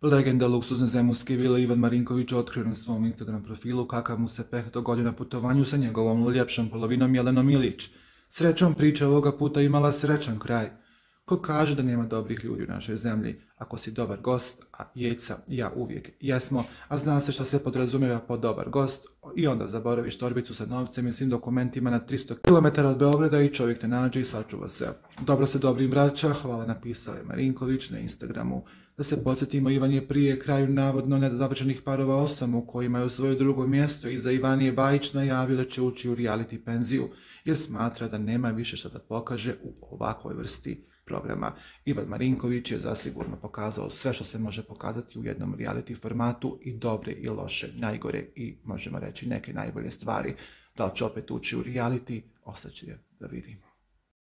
Legenda luksuzne zemunske vile Ivan Marinković otkrio na svom Instagram profilu kakav mu se peh dogodio na putovanju sa njegovom ljepšom polovinom Jelenom Ilić. Srećom, priča ovoga puta imala srećan kraj. Ko kaže da nema dobrih ljudi u našoj zemlji, ako si dobar gost, a Jeca i ja uvijek jesmo, a zna se što se podrazumijeva pod dobar gost, i onda zaboraviš torbicu sa novcem i svim dokumentima na 300 km od Beograda i čovjek te nađe i sačuva se. Dobro se dobrim vraća, hvala, napisao je Marinković na Instagramu. Da se podsjetimo, Ivan je prije kraju navodno nezavršenih parova 8 u kojima je u svoje drugo mjesto iza Ivanije Bajić najavio da će ući u reality penziju, jer smatra da nema više što da pokaže u ovakvoj vrsti programa. Ivan Marinković je zasigurno pokazao sve što se može pokazati u jednom reality formatu, i dobre i loše, najgore i možemo reći neke najbolje stvari. Da li će opet ući u reality, ostaće da vidimo.